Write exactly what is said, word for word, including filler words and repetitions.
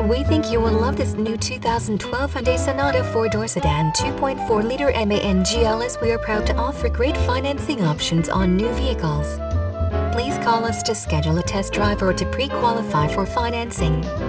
We think you will love this new two thousand twelve Hyundai Sonata four-door sedan two point four liter M A N G L S. We are proud to offer great financing options on new vehicles. Please call us to schedule a test drive or to pre-qualify for financing.